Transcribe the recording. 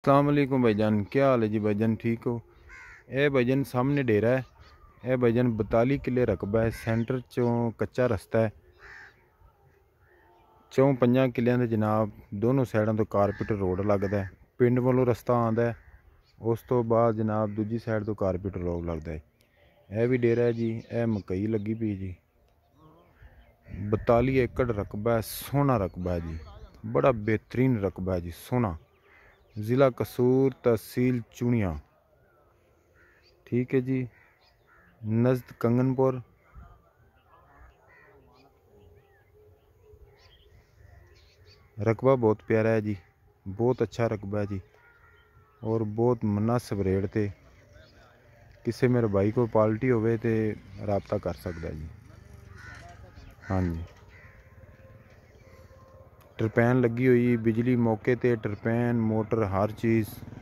अस्सलाम वालेकुम भाईजान, क्या हाल है जी भाईजान, ठीक हो? ए भाईजान सामने डेरा है। ए भाईजान 42 किले रकबा है। सेंटर चों कच्चा रस्ता है। चौं 5 किलियां दे जनाब दोनों साइडों तो कारपेट रोड लगता है। पिंड वालों रस्ता आता है, उस तो बाद जनाब दूजी साइड तो कारपेट रोड लगता है। यह भी डेरा है जी। यह मकई लगी पी जी। 42 एकड़ रकबा है, सोहना रकबा है जी, बड़ा बेहतरीन रकबा है जी, सोहना। ज़िला कसूर, तहसील चुनिया, ठीक है जी, नज़द कंगनपुर। रकबा बहुत प्यारा है जी, बहुत अच्छा रकबा है जी, और बहुत मुनासिब रेट थे। किसी मेरे भाई को पार्टी होवे ते राबता कर सकता जी। हाँ जी, टरपैन लगी हुई, बिजली मौके ते, टरपैन मोटर हर चीज़